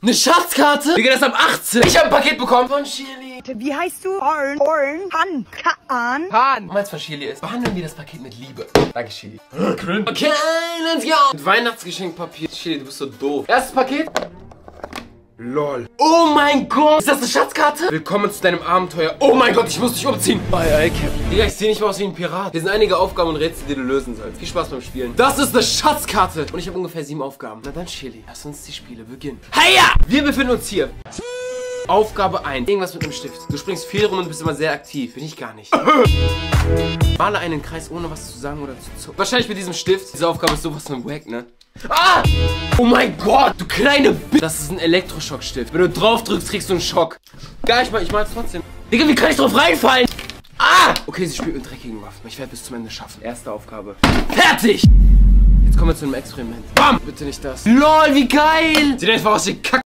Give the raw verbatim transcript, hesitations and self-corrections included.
Eine Schatzkarte? Digga, das ist am achtzehnten Ich hab ein Paket bekommen von Shirley. Wie heißt du? Orn, Orn, Han, Kaan. Han. Weil es von Shirley ist, behandeln wir das Paket mit Liebe. Danke, Shirley. Okay, let's go. Mit Weihnachtsgeschenkpapier. Shirley, du bist so doof. Erstes Paket. Lol. Oh mein Gott. Ist das eine Schatzkarte? Willkommen zu deinem Abenteuer. Oh mein Gott, ich muss dich umziehen. Bye, ey, Captain. Digga, ich sehe nicht mal aus wie ein Pirat. Hier sind einige Aufgaben und Rätsel, die du lösen sollst. Viel Spaß beim Spielen. Das ist eine Schatzkarte. Und ich habe ungefähr sieben Aufgaben. Na dann, Shirley, lass uns die Spiele beginnen. Heya! Wir befinden uns hier. Aufgabe eins. Irgendwas mit einem Stift. Du springst viel rum und bist immer sehr aktiv. Bin ich gar nicht. Male einen Kreis, ohne was zu sagen oder zu zucken. Wahrscheinlich mit diesem Stift. Diese Aufgabe ist sowas von wack, ne? Ah! Oh mein Gott, du kleine B. Das ist ein Elektroschockstift. Wenn du drauf drückst, kriegst du einen Schock. Gar nicht mal, ich mal's trotzdem. Digga, wie kann ich drauf reinfallen? Ah! Okay, sie spielt mit dreckigen Waffen. Ich werde bis zum Ende schaffen. Erste Aufgabe. Fertig! Jetzt kommen wir zu einem Experiment. Bam! Bitte nicht das. LOL, wie geil! Sieht einfach aus wie Kack.